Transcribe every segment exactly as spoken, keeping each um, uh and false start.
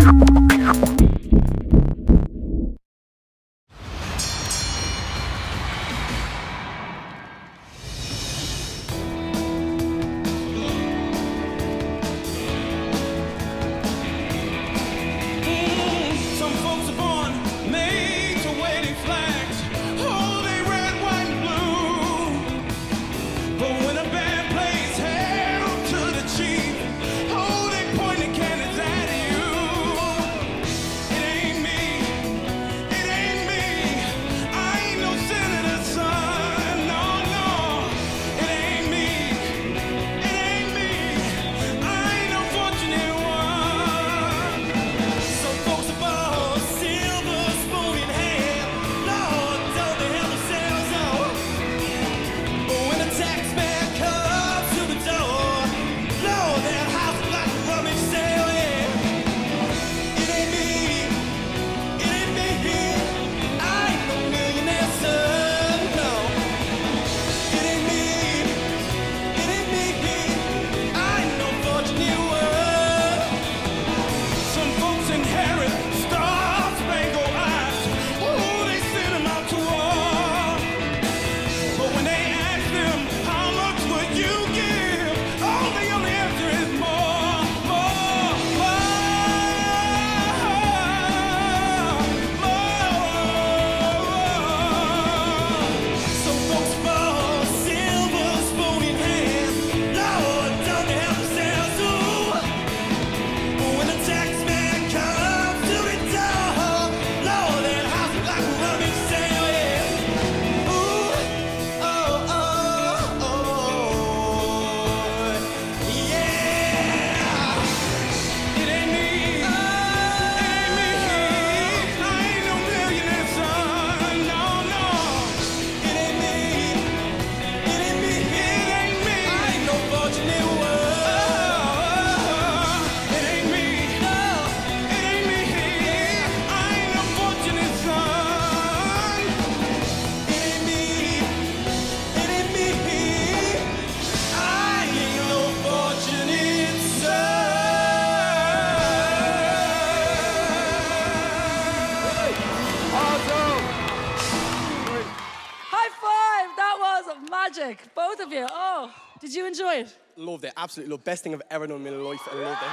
Magic, both of you. Oh, did you enjoy it? Loved it, absolutely loved it. Best thing I've ever done in my life. I loved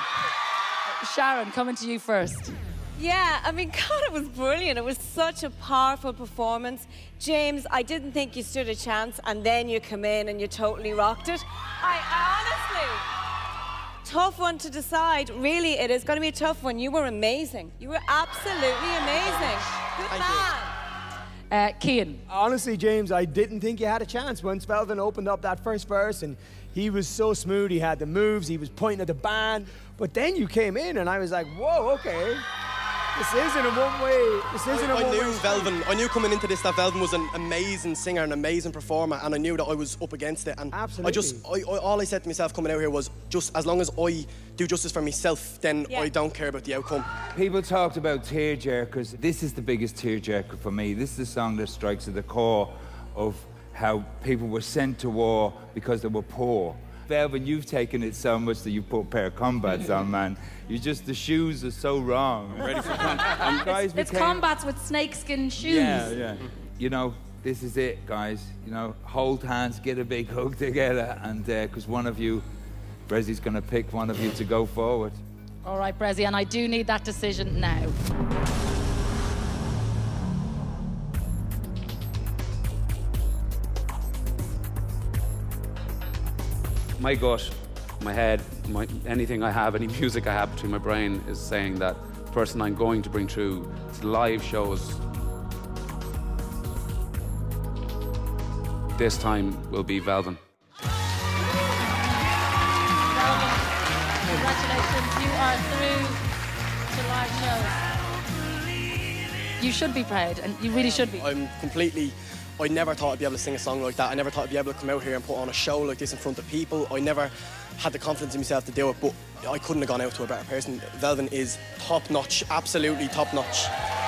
it. Sharon, coming to you first. Yeah, I mean, God, it was brilliant. It was such a powerful performance. James, I didn't think you stood a chance, and then you come in and you totally rocked it. I honestly, tough one to decide. Really, it is going to be a tough one. You were amazing. You were absolutely amazing. Good Thank man. you. Uh, Cian. Honestly, James, I didn't think you had a chance once Velvin opened up that first verse, and he was so smooth. He had the moves, he was pointing at the band, but then you came in and I was like, whoa, okay. This isn't a one-way, this isn't I, a I one-way knew street. Velvin, I knew coming into this that Velvin was an amazing singer, an amazing performer, and I knew that I was up against it. And Absolutely. I just, I, I, all I said to myself coming out here was, just as long as I do justice for myself, then Yeah. I don't care about the outcome. People talked about tearjerkers. This is the biggest tearjerker for me. This is the song that strikes at the core of how people were sent to war because they were poor. Velvin, you've taken it so much that you put a pair of combats on, man. You just, the shoes are so wrong. I'm ready for And guys It's became- combats with snakeskin shoes. Yeah, yeah. You know, this is it, guys. You know, hold hands, get a big hug together, and because uh, one of you, Brezi's going to pick one of you to go forward. All right, Brezi, and I do need that decision now. My gut, my head, my, anything I have, any music I have between my brain is saying that the person I'm going to bring through to live shows this time will be Velvin. Velvin, congratulations, you are through to live shows. You should be proud, and you really should be. I'm completely, I never thought I'd be able to sing a song like that. I never thought I'd be able to come out here and put on a show like this in front of people. I never had the confidence in myself to do it, but I couldn't have gone out to a better person. Velvin is top-notch, absolutely top-notch.